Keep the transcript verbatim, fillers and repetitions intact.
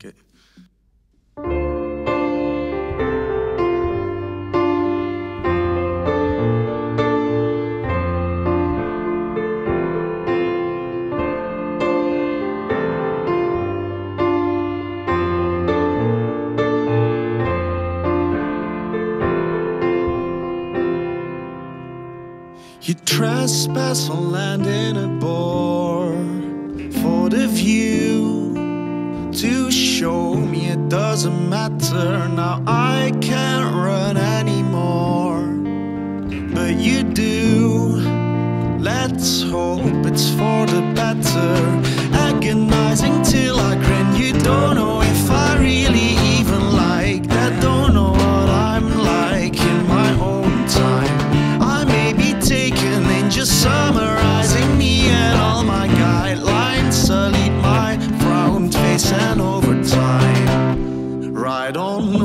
Okay. You trespass on land in a bore for the view to show me it doesn't matter. Now I can't run anymore, but you do. Let's hope it's for the better. Agonizing till I grin. You don't know if I really even like that. Don't know what I'm like in my own time. Taken in just summarizing me and all my guidelines. Sullied my frowned face and over time, right on